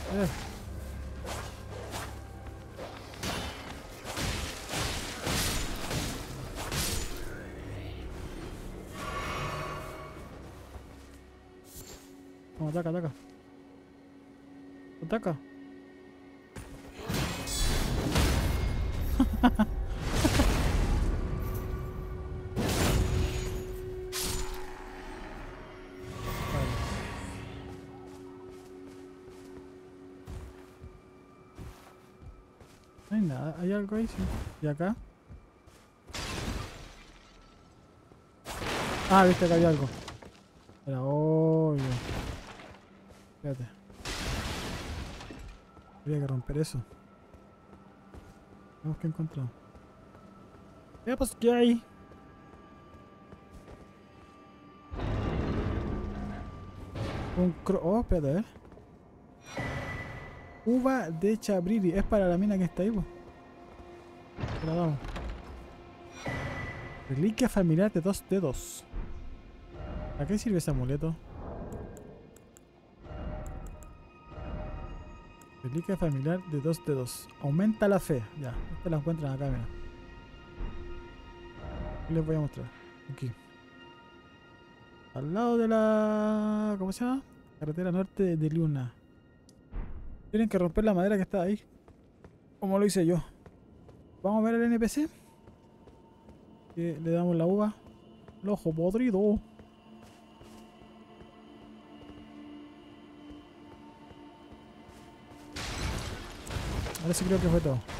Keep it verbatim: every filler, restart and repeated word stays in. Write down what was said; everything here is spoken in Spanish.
Eh. Vamos, ataca, ataca. Ataca. No hay nada, hay algo ahí, sí. ¿Y acá? Ah, viste que había algo. Era obvio. Fíjate. Había que romper eso. Vamos que encontramos. Ya pues, ¿qué hay? Un cro... Oh, espérate, a ver. Uva de Chabriri. Es para la mina que está ahí, pues. Te la damos. Reliquia familiar de dos dedos. ¿Para qué sirve ese amuleto? Reliquia familiar de dos dedos. Aumenta la fe. Ya, esta la encuentran acá, mira. ¿Qué les voy a mostrar? Aquí. Al lado de la... ¿Cómo se llama? Carretera norte de Luna. Tienen que romper la madera que está ahí. Como lo hice yo. Vamos a ver el N P C. Que le damos la uva. El ojo podrido. Ahora sí creo que fue todo.